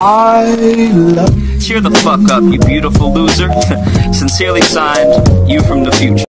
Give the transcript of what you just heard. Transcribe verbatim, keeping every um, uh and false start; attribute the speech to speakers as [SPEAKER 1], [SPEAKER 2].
[SPEAKER 1] I love you.
[SPEAKER 2] Cheer the fuck up, you beautiful loser. Sincerely signed, you from the future.